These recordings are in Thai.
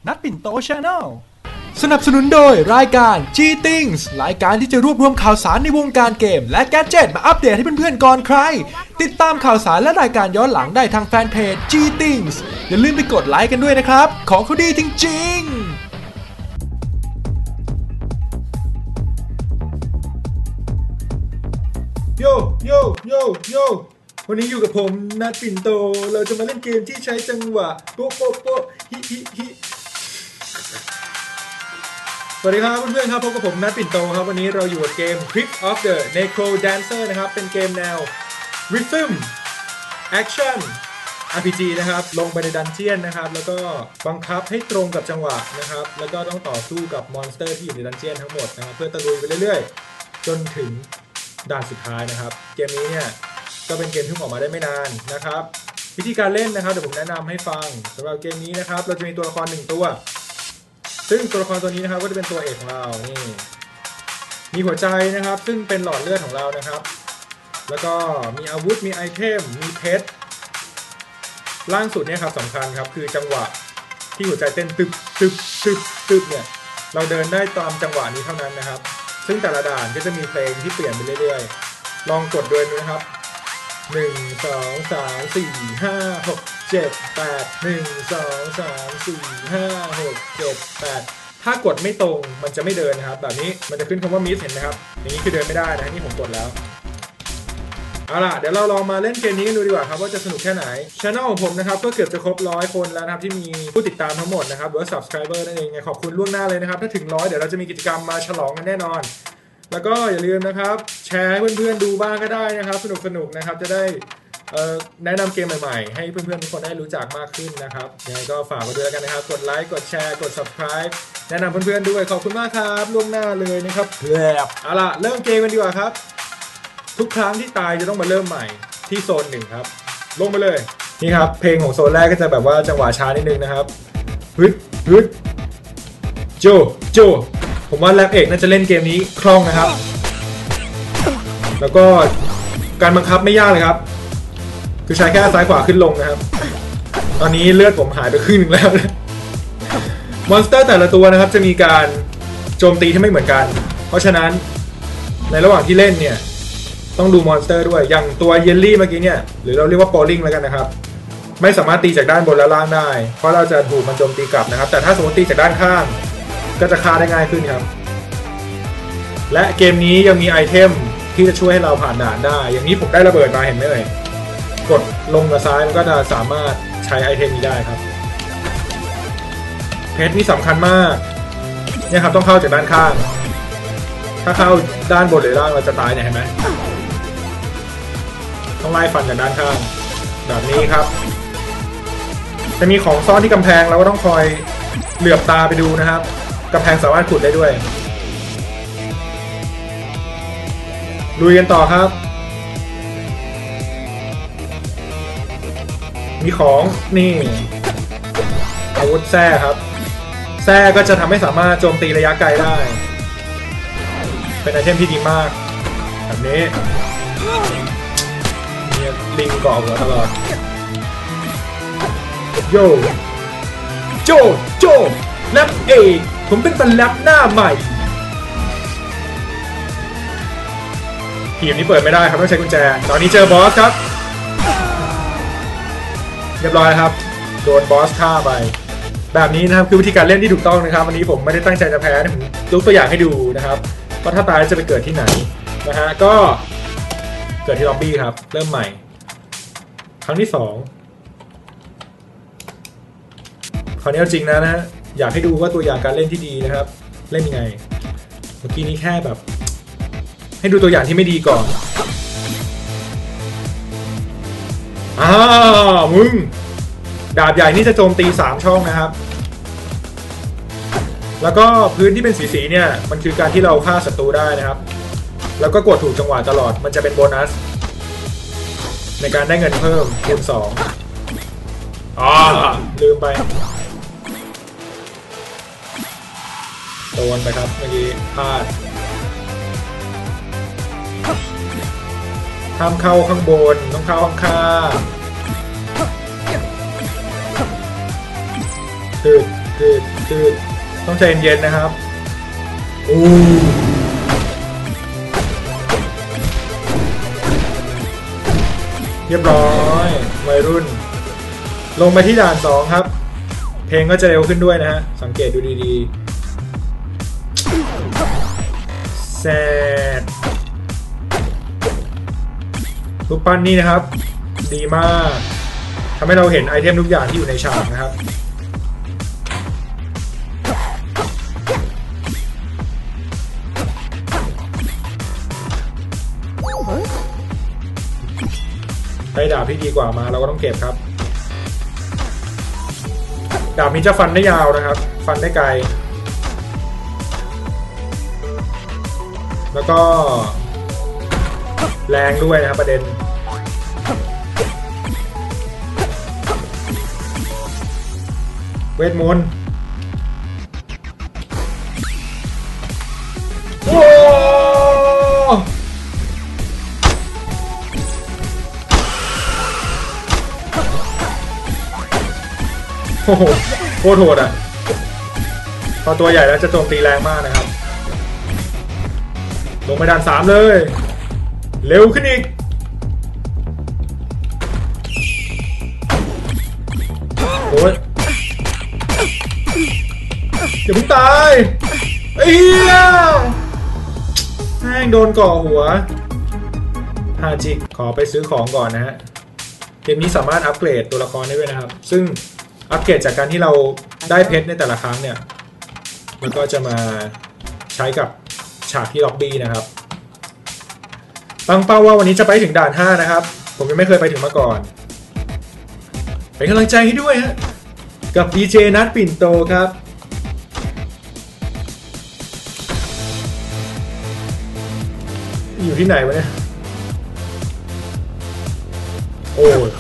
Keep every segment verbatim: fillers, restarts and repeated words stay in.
นัดปิ่นโต Channel สนับสนุนโดยรายการ G Things รายการที่จะรวบรวมข่าวสารในวงการเกมและแกดเจ็ตมาอัปเดตให้เพื่อนๆก่อนใครติดตามข่าวสารและรายการย้อนหลังได้ทางแฟนเพจ G Things อย่าลืมไปกดไลค์กันด้วยนะครับของเขาดีจริงๆโยโยโยโยวันนี้อยู่กับผมนัดปิ่นโตเราจะมาเล่นเกมที่ใช้จังหวะโป๊ะโป๊ะโป๊ะฮิฮิฮิสวัสดีครับเพื่อนๆครับพบกับผมนัดปิ่นโตครับวันนี้เราอยู่กับเกม Crypt of the Necro Dancer นะครับเป็นเกมแนว Rhythm Action อาร์ พี จี นะครับลงไปในดันเจียนนะครับแล้วก็บังคับให้ตรงกับจังหวะนะครับแล้วก็ต้องต่อสู้กับมอนสเตอร์ที่อยู่ในดันเจียนทั้งหมดนะครับเพื่อตะลุยไปเรื่อยๆจนถึงด่านสุดท้ายนะครับเกมนี้เนี่ยก็เป็นเกมที่ออกมาได้ไม่นานนะครับวิธีการเล่นนะครับเดี๋ยวผมแนะนำให้ฟังสำหรับเกมนี้นะครับเราจะมีตัวละครหนึ่งตัวซึ่งตัวละครตัวนี้นะครับก็จะเป็นตัวเอกของเรานี่มีหัวใจนะครับซึ่งเป็นหลอดเลือดของเรานะครับแล้วก็มีอาวุธมีไอเทมมีเพชรล่างสุดเนี่ยครับสำคัญครับคือจังหวะที่หัวใจเต้นตึบตึบตึบตึบเนี่ยเราเดินได้ตามจังหวะนี้เท่านั้นนะครับซึ่งแต่ละด่านก็จะมีเพลงที่เปลี่ยนไปเรื่อยๆลองกดดูนะครับหนึ่ง สอง สาม สี่ ห้า หก เจ็ด แปด หนึ่ง สอง สาม สี่ ห้า หก เจ็ด แปดถ้ากดไม่ตรงมันจะไม่เดินนะครับแบบนี้มันจะขึ้นคำว่ามิสเห็นไหมครับอย่างนี้คือเดินไม่ได้นะนี่ผมกดแล้วเอาล่ะเดี๋ยวเราลองมาเล่นเกมนี้กันดูดีกว่าครับว่าจะสนุกแค่ไหน Channel ของผมนะครับก็เกือบจะครบร้อยคนแล้วนะครับที่มีผู้ติดตามทั้งหมดนะครับหรือว่า Subscriber นั่นเองขอบคุณล่วงหน้าเลยนะครับถ้าถึงร้อยเดี๋ยวเราจะมีกิจกรรมมาฉลองกันแน่นอนแล้วก็อย่าลืมนะครับแชร์ให้เพื่อนๆดูบ้างก็ได้นะครับสนุกๆนะครับจะได้แนะนำเกมใหม่ๆให้เพื่อนๆทุกคนได้รู้จักมากขึ้นนะครับยังไงก็ฝากไว้ด้วยกันนะครับกดไลค์กดแชร์กด Subscribe แนะนำเพื่อนๆด้วยขอบคุณมากครับล่วงหน้าเลยนะครับแบบเอาล่ะเริ่มเกมกันดีกว่าครับทุกครั้งที่ตายจะต้องมาเริ่มใหม่ที่โซนหนึ่งครับลงไปเลยนี่ครับเพลงของโซนแรกก็จะแบบว่าจังหวะช้านิดนึงนะครับฮึดฮึดโจโจผมว่าแรปเอกน่าจะเล่นเกมนี้คล่องนะครับแล้วก็การบังคับไม่ยากเลยครับคือใช้แค่ซ้ายขวาขึ้นลงนะครับตอนนี้เลือดผมหายไปครึ่งนึงแล้วมอนสเตอร์แต่ละตัวนะครับจะมีการโจมตีที่ไม่เหมือนกันเพราะฉะนั้นในระหว่างที่เล่นเนี่ยต้องดูมอนสเตอร์ด้วยอย่างตัวเยลลี่เมื่อกี้เนี่ยหรือเราเรียกว่าโปลิงแล้วกันนะครับไม่สามารถตีจากด้านบนและล่างได้เพราะเราจะถูกมันโจมตีกลับนะครับแต่ถ้าสมมติตีจากด้านข้างก็จะฆ่าได้ง่ายขึ้นครับและเกมนี้ยังมีไอเทมที่จะช่วยให้เราผ่านด่านได้อย่างนี้ผมได้ระเบิดมาเห็นไหมเอ่ยกดลงกับซ้ายมันก็จะสามารถใช้ไอเทมนี้ได้ครับเพชรนี่สำคัญมากเนี่ยครับต้องเข้าจากด้านข้างถ้าเข้าด้านบนหรือล่างเราจะตายเนี่ยเห็นไหมต้องไล่ฟันจากด้านข้างแบบนี้ครับจะมีของซ่อนที่กำแพงเราก็ต้องคอยเหลือบตาไปดูนะครับกำแพงสามารถขุดได้ด้วยลุยกันต่อครับมีของนี่อาวุธแส้ครับแส้ก็จะทำให้สามารถโจมตีระยะไกลได้เป็นไอเทมที่ดีมากแบบนี้มีลิงเกาะหัวตลอดโยโจโจแรปเอกผมเป็นตันแรปหน้าใหม่ทีมนี้เปิดไม่ได้ครับต้องใช้กุญแจตอนนี้เจอบอสครับเรียบร้อยครับโดนบอสฆ่าไปแบบนี้นะครับคือวิธีการเล่นที่ถูกต้องนะครับวันนี้ผมไม่ได้ตั้งใจจะแพ้ผมยกตัวอย่างให้ดูนะครับว่าถ้าตายจะไปเกิดที่ไหนนะฮะก็เกิดที่ล็อบบี้ครับเริ่มใหม่ครั้งที่สองคราวนี้เอาจริงนะนะฮะอยากให้ดูว่าตัวอย่างการเล่นที่ดีนะครับเล่นยังไงเมื่อกี้นี้แค่แบบให้ดูตัวอย่างที่ไม่ดีก่อนอ้าวมึงดาบใหญ่นี่จะโจมตีสามช่องนะครับแล้วก็พื้นที่เป็นสีๆเนี่ยมันคือการที่เราฆ่าศัตรูได้นะครับแล้วก็กดถูกจังหวะตลอดมันจะเป็นโบนัสในการได้เงินเพิ่มคูณสองอ๋อลืมไปโดนไปครับเมื่อกี้พลาดห้ามเข้าข้างบนต้องเข้าข้างข้างคือคือคือต้องใจเย็นๆนะครับโอ้เรียบร้อยวัยรุ่นลงไปที่ด่านสองครับเพลงก็จะเร็วขึ้นด้วยนะฮะสังเกตดูดีๆแซดรูปปั้นนี่นะครับดีมากทำให้เราเห็นไอเทมทุกอย่างที่อยู่ในฉากนะครับได้ดาบที่ดีกว่ามาเราก็ต้องเก็บครับดาบนี้จะฟันได้ยาวนะครับฟันได้ไกลแล้วก็แรงด้วยนะครับประเด็นเวทมนต์โอ้โหโคตรโหดอ่ะพอตัวใหญ่แล้วจะโจมตีแรงมากนะครับลงไปด่านสามเลยเร็วขึ้นอีกโอ้ยอย่าเพิ่งตายไอ้เหี้ยแม่งโดนก่อหัวฮาจิขอไปซื้อของก่อนนะฮะเกมนี้สามารถอัปเกรดตัวละครได้ด้วยนะครับซึ่งอัปเกรดจากการที่เราได้เพชรในแต่ละครั้งเนี่ยมันก็จะมาใช้กับฉากที่ล็อบบี้นะครับตั้งเป้าว่าวันนี้จะไปถึงด่านห้านะครับผมยังไม่เคยไปถึงมาก่อนเป็นกำลังใจให้ด้วยฮะกับดีเจนัทปิ่นโตครับอยู่ที่ไหนวะเนี่ยโอ้ย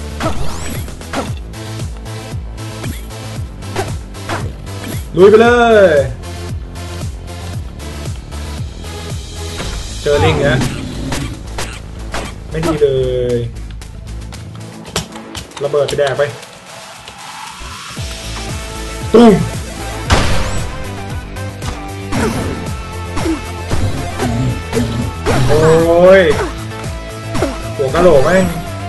ลุยไปเลยเจอลิงนะไม่ดีเลยระเบิดไปแดกไปตุ้มโอ้ยหัวกะโหลกแม่ง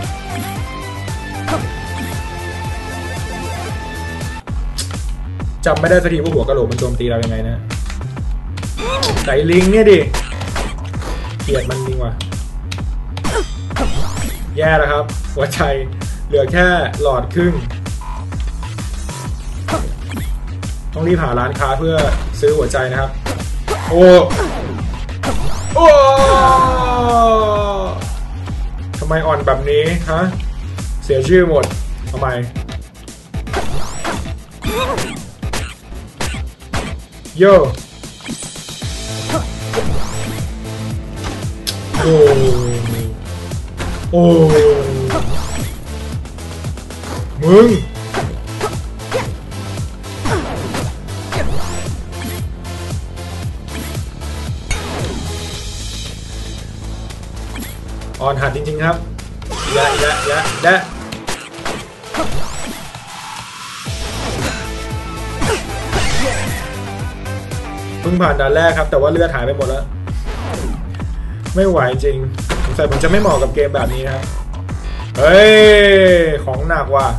จำไม่ได้สักทีว่าหัวกะโหลกมันโจมตีเรายังไงนะไก่ลิงเนี่ยดิเกลียดมันจริงว่ะแย่แล้วครับหัวใจเหลือแค่หลอดครึ่งต้องรีบหาร้านค้าเพื่อซื้อหัวใจนะครับโอ้โอ้ทำไมอ่อนแบบนี้ฮะเสียชื่อหมดทำไมโย่โอ้โอ้มึงอ่อนหัดจริงๆครับยะยะยะยะเพิ่งผ่านด่านแรกครับแต่ว่าเลือดหายไปหมดแล้วไม่ไหวจริงสงสัยผมจะไม่เหมาะกับเกมแบบนี้นะครับเฮ้ยของหนักว่ะ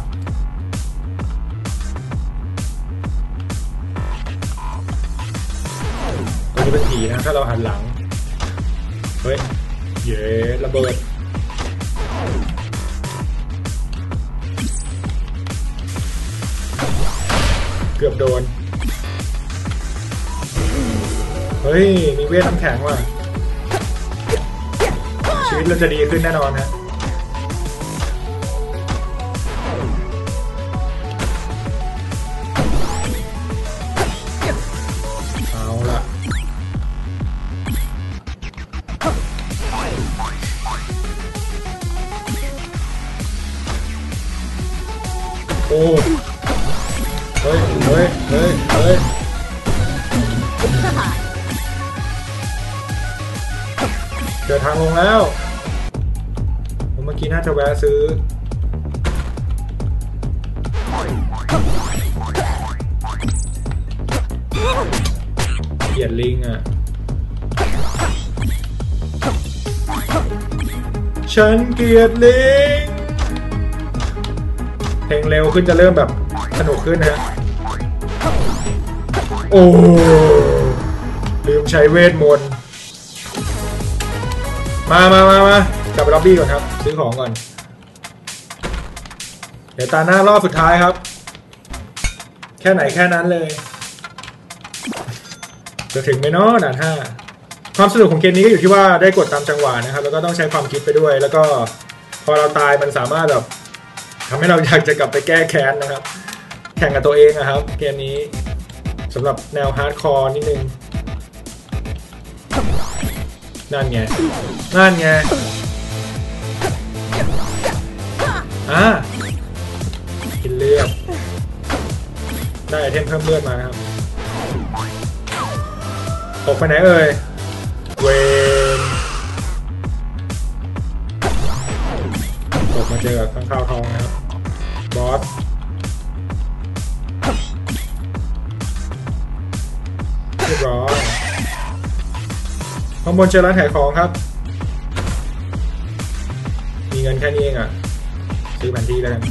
ตัวนี้เป็นผีนะถ้าเราหันหลังเฮ้ยเย้ระเบิดเกือบโดนเฮ้ยมีเวทน้ำแข็งว่ะชีวิตเราจะดีขึ้นแน่นอนฮะเอาล่ะโอ้เฮ้ยเฮ้ยเฮ้ยเฮ้ยเดินทางลงแล้วผมเมื่อกี้น่าจะแวะซื้อลียดลิงอ่ะฉันเกลียดลิงเพลงเร็วขึ้นจะเริ่มแบบสนุกขึ้นฮะโอ้ลืมใช้เวทมนต์มามามามากลับไปล็อบบี้ก่อนครับซื้อของก่อนเดี๋ยวตาหน้ารอบสุดท้ายครับแค่ไหนแค่นั้นเลยจะถึงไหมเนาะด่านห้าความสนุกของเกมนี้ก็อยู่ที่ว่าได้กดตามจังหวะนะครับแล้วก็ต้องใช้ความคิดไปด้วยแล้วก็พอเราตายมันสามารถแบบทำให้เราอยากจะกลับไปแก้แค้นนะครับแข่งกับตัวเองนะครับเกมนี้สำหรับแนวฮาร์ดคอร์นิดนึงนั่นไงนั่นไงอ่ะกินเลือดได้ไอเทมเพิ่มเลือดมานะครับตกไปไหนเอ่ยเวนตกมาเจอกับข้างข้าวทองนะครับบอสเรียบร้อยข้างบนเจอร้านขายของครับมีเงินแค่นี้เองอ่ะซื้อแผนที่แล้วกัน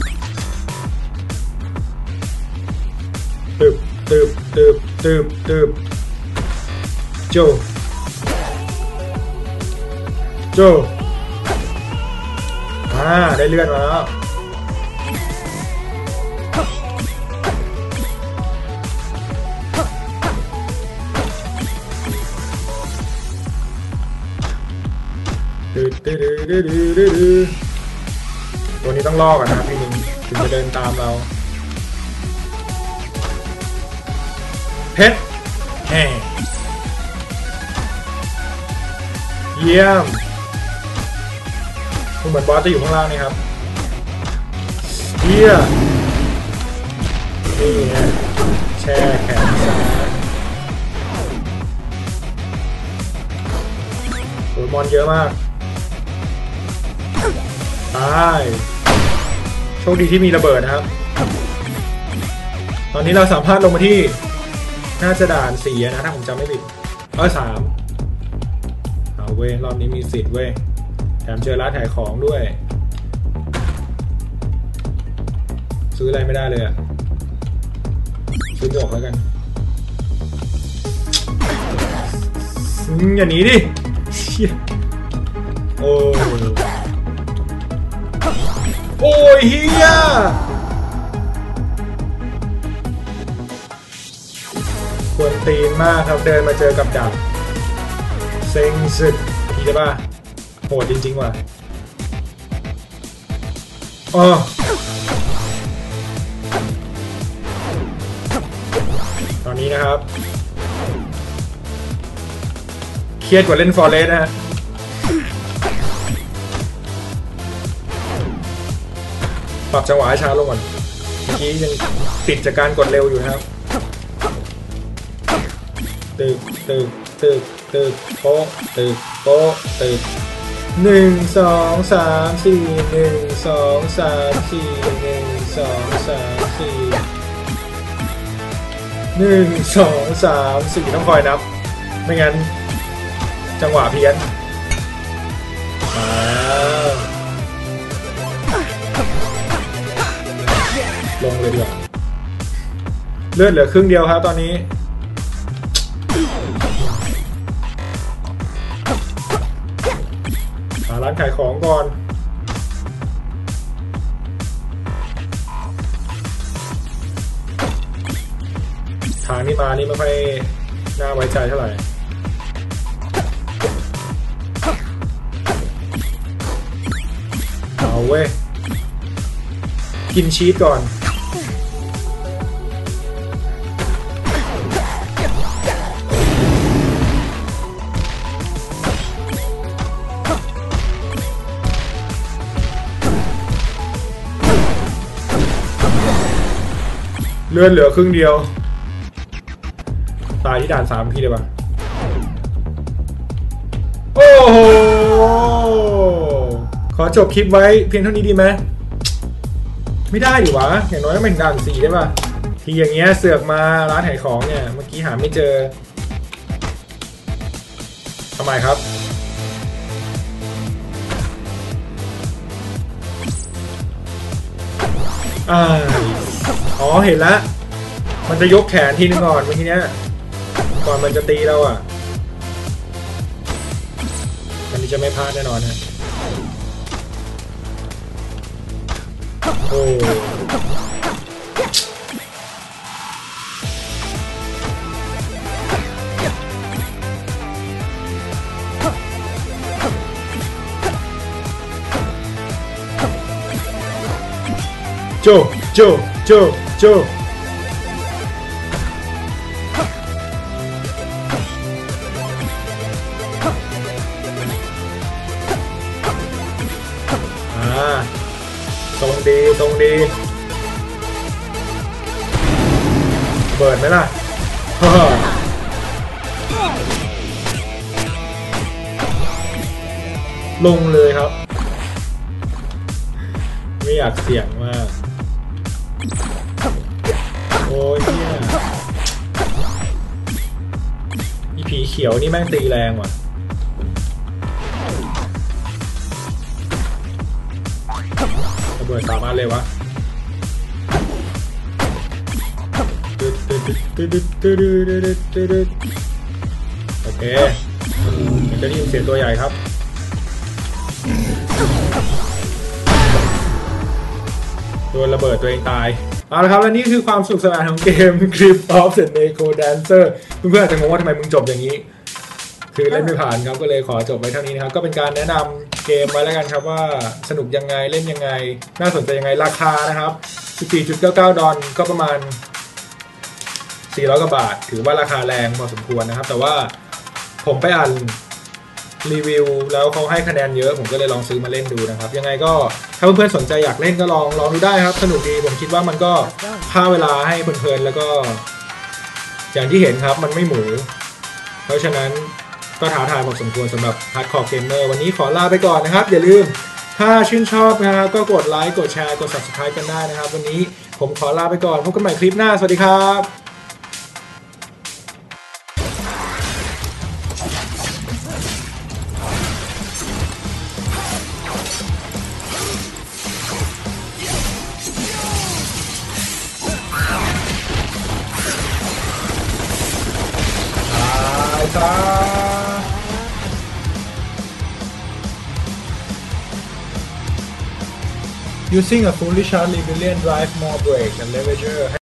ตึบตึบตึบตึบตึบโจโจอ่าได้เลือดมาแล้วตัวนี้ต้องล่อกันนะครับพี่หนึ่งถึงจะเดินตามเราเพชรแห่เยี่ยมเหมือนบอสจะอยู่ข้างล่างนี่ครับเยี่ยมนี่ไงแช่แข็งซ้ายโอ้ยมอนเยอะมากตายโชคดีที่มีระเบิดนะครับตอนนี้เราสามารถลงมาที่น่าจะด่านสี่นะถ้าผมจำไม่ผิดเออสามเอาเว้ยรอบนี้มีสิทธิ์เว้ยแถมเจอร้านขายของด้วยซื้ออะไรไม่ได้เลยอะซื้อหมวกแล้วกันอย่าหนีดิโอ้โอ้ยเฮียควรตีนมากครับเดินมาเจอกับดับเซ็งสึกทีได้ป่ะโหดจริงๆว่ะอ๋อตอนนี้นะครับเครียดกว่าเล่นฟอร์เรสนะฮะปรับจังหวะให้ช้าลงก่อนเมื่อกี้ยังติดจากการกดเร็วอยู่นะครับตึกตึกตึกตึกโป๊ะตึกโป๊ะตึกหนึ่งสองสามสี่หนึ่งสองสามสี่หนึ่งสองสามสี่หนึ่งสองสามสี่ต้องคอยนับไม่งั้นจังหวะเพี้ยนมาลงเลยดีกว่าเลือดเหลือครึ่งเดียวครับตอนนี้หาร้านขายของก่อนทางนี้มานี่ไม่ค่อยน่าไว้ใจเท่าไหร่เอาเว้ยกินชีสก่อนเลือดเหลือครึ่งเดียวตายที่ด่านสามพี่เลยปะโอ้โหขอจบคลิปไว้เพียงเท่านี้ดีไหมไม่ได้ดิวะอย่างน้อยต้องเป็นด่านสี่ได้ปะทีอย่างเงี้ยเสือกมาร้านขายของเนี่ยเมื่อกี้หาไม่เจอทำไมครับอ่าอ๋อเห็นแล้วมันจะยกแขนทีนึงก่อนเมื่อกี้เนี้ยก่อนมันจะตีเราอ่ะอันนี้จะไม่พลาดแน่นอนฮะโอ้โจโจโจโจตรงดีตรงดีเปิดไหมล่ะลงเลยครับไม่อยากเสี่ยงมากโอ้ยเนี่ยอีผีเขียวนี่แม่งตีแรงว่ะระเบิดสามารถเลยวะโอเคมันจะได้ยินเสียงตัวใหญ่ครับโดนระเบิดตัวเองตายเอาละครับและนี่คือความสนุกสนานของเกม Crypt of the Necrodancer เพื่อนๆอาจจะงงว่าทำไมมึงจบอย่างนี้คือเล่นไม่ผ่านครับก็เลยขอจบไว้เท่านี้นะครับก็เป็นการแนะนำเกมไว้แล้วกันครับว่าสนุกยังไงเล่นยังไงน่าสนใจยังไงราคานะครับ สิบสี่จุดเก้าเก้า ดอลก็ประมาณสี่ร้อยกว่าบาทถือว่าราคาแรงพอสมควรนะครับแต่ว่าผมไปอ่านรีวิวแล้วเขาให้คะแนนเยอะผมก็เลยลองซื้อมาเล่นดูนะครับยังไงก็ถ้าเพื่อนๆสนใจอยากเล่นก็ลองลองดูได้ครับสนุกดีผมคิดว่ามันก็ฆ่าเวลาให้เพลินๆแล้วก็อย่างที่เห็นครับมันไม่หมูเพราะฉะนั้นก็ท้าทายพอสมควรสำหรับฮาร์ดคอร์เกมเมอร์วันนี้ขอลาไปก่อนนะครับอย่าลืมถ้าชื่นชอบนะครับก็กดไลค์กดแชร์กด ซับสไครบ์ กันได้นะครับวันนี้ผมขอลาไปก่อนพบกันใหม่คลิปหน้าสวัสดีครับ Using a fully charged Rebellion drive more brake and leverage